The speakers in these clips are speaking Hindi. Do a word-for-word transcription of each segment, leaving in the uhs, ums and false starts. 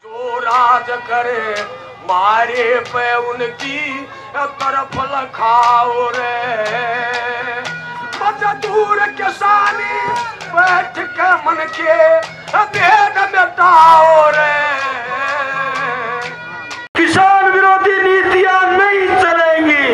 जो राज करे मारे पे उनकी तरफ लखाओ रे, मजदूर किसानी बैठ के मन के भेद मिटाओ रे। किसान विरोधी नीतियां नहीं चलेंगी।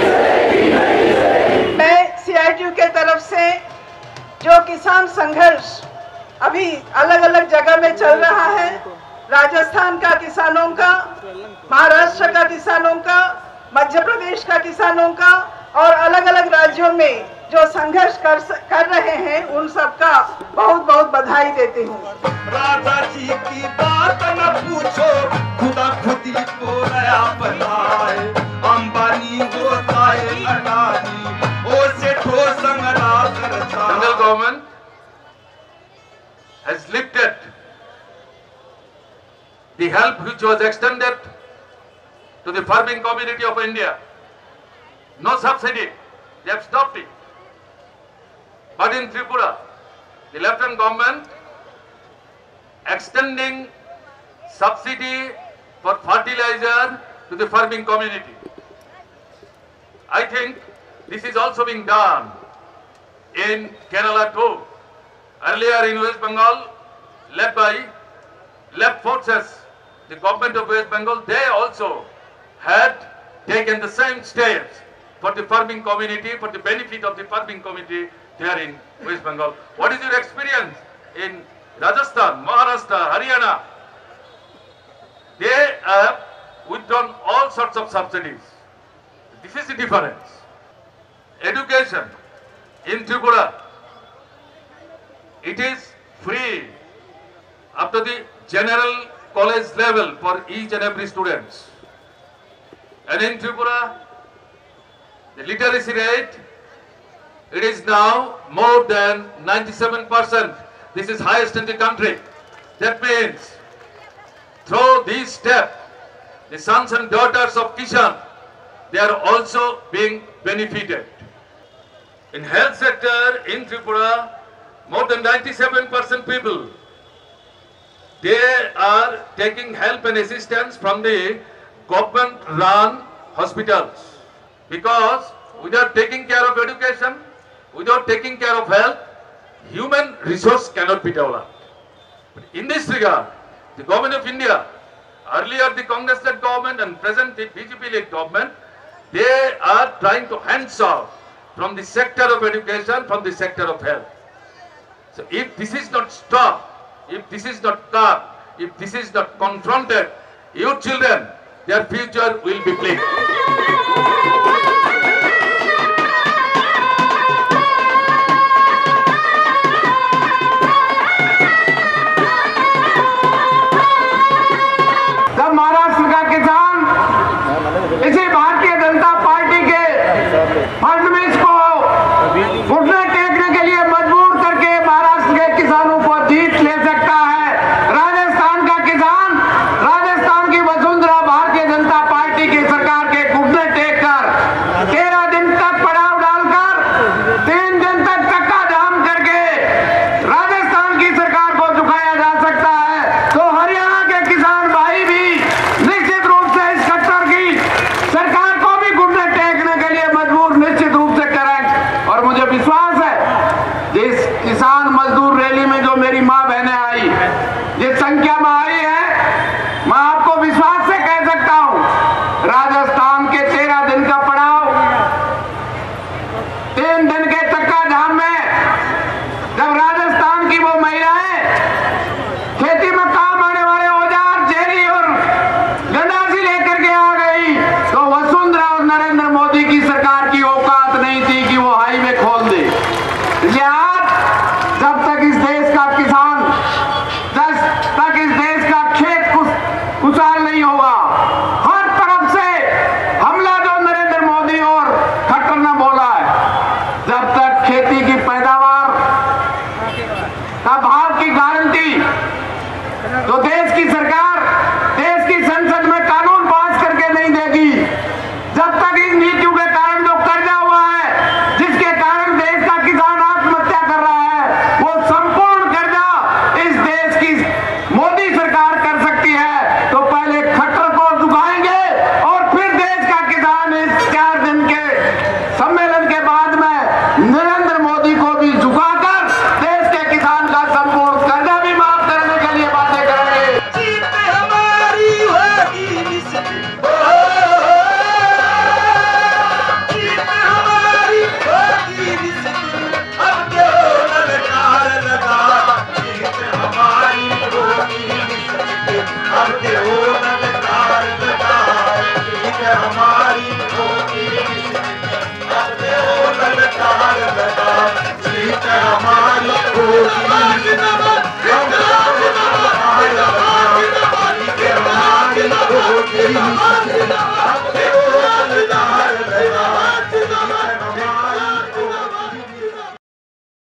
मैं सी आई टी यू के तरफ से जो किसान संघर्ष अभी अलग अलग जगह में चल रहा है, राजस्थान का किसानों का, महाराष्ट्र का किसानों का, मध्य प्रदेश का किसानों का और अलग अलग राज्यों में जो संघर्ष कर कर रहे हैं, उन सब का बहुत बहुत बधाई देती हूँ। राजा जी की बात न पूछो, खुदा खुदी को नया बनाए, अंबानी होता है अडानी, ओ सेठो संगरा करता। Central government has lifted the help which was extended to the farming community of India. No subsidy, they have stopped it. But in Tripura, the Lieutenant government extending subsidy for fertilizer to the farming community. I think this is also being done in Kerala too. Earlier in West Bengal, led by left forces, the government of West Bengal, they also had taken the same steps for the farming community, for the benefit of the farming community there in West Bengal. What is your experience in Rajasthan, Maharashtra, Haryana? They have withdrawn all sorts of subsidies. This is the difference. Education in Tripura, it is free up to the general college level for each and every students. And in Tripura, the literacy rate, it is now more than ninety-seven percent. This is highest in the country. That means through this step, the sons and daughters of Kisan, they are also being benefited. In health sector in Tripura, more than ninety-seven percent people, they are taking help and assistance from the government-run hospitals. Because without taking care of education, without taking care of health, human resource cannot be developed. But in this regard, the government of India, earlier the Congress-led government and present the B J P-led government, they are trying to hands off from the sector of education, from the sector of health. So if this is not stopped, if this is not cut, if this is not confronted, your children, their future will be bleak. जब महाराष्ट्र का किसान इसी भारतीय जनता पार्टी के फडणवीस को घुटने टेकने के लिए मजबूर करके महाराष्ट्र के किसानों को जीत ले सकता है, राजस्थान का किसान, राजस्थान की वसुंधरा भारतीय जनता पार्टी की सरकार के घुटने टेक कर तेरह दिन तक पड़ाव डालकर तीन दिन तक चक्का जाम करके राजस्थान की सरकार को झुकाया जा सकता है। तो हरियाणा के किसान भाई भी निश्चित रूप से इस खट्टर की सरकार को भी घुटने टेकने के लिए मजबूर निश्चित रूप से करें। और मुझे विश्वास है जिस किसान मजदूर रैली में जो मेरी माँ बहनें आई, जिस संख्या में आई है, मैं आपको विश्वास से कह सकता हूँ, राजस्थान के तेरह दिन का पड़ाव, तीन दिन के चक्का जाम में जब राजस्थान की वो महिलाएं खेती में काम आने वाले औजार, जेरी और गंडासी लेकर के आ गई, तो वसुंधरा और नरेंद्र मोदी की सरकार की औकात नहीं थी कि वो हाईवे खोल दे। इसलिए